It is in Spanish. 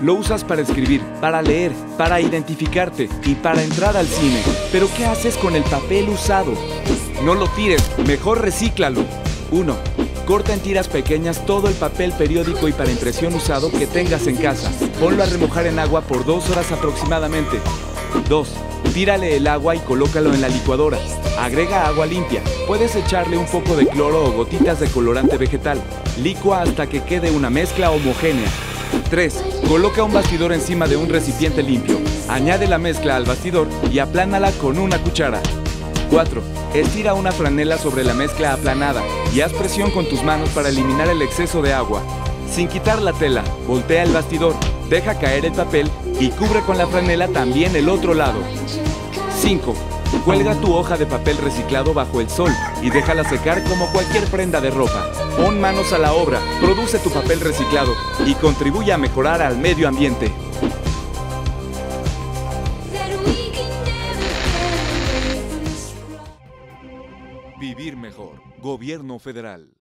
Lo usas para escribir, para leer, para identificarte y para entrar al cine. ¿Pero qué haces con el papel usado? No lo tires, mejor recíclalo. 1. Corta en tiras pequeñas todo el papel periódico y para impresión usado que tengas en casa. Ponlo a remojar en agua por 2 horas aproximadamente. 2. Tírale el agua y colócalo en la licuadora. Agrega agua limpia. Puedes echarle un poco de cloro o gotitas de colorante vegetal. Licua hasta que quede una mezcla homogénea. 3. Coloca un bastidor encima de un recipiente limpio. Añade la mezcla al bastidor y aplánala con una cuchara. 4. Estira una franela sobre la mezcla aplanada y haz presión con tus manos para eliminar el exceso de agua. Sin quitar la tela, voltea el bastidor, deja caer el papel y cubre con la franela también el otro lado. 5. Cuelga tu hoja de papel reciclado bajo el sol y déjala secar como cualquier prenda de ropa. Pon manos a la obra, produce tu papel reciclado y contribuye a mejorar al medio ambiente. Vivir mejor. Gobierno Federal.